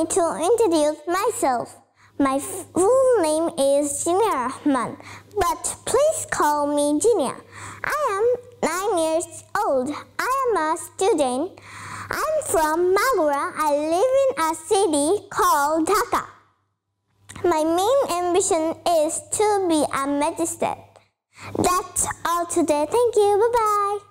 to introduce myself. My full name is Jinia, but please call me Jinia. I am 9 years old. I am a student. I'm from Magura. I live in a city called Dhaka. My main ambition is to be a magistrate. That's all today. Thank you. Bye-bye.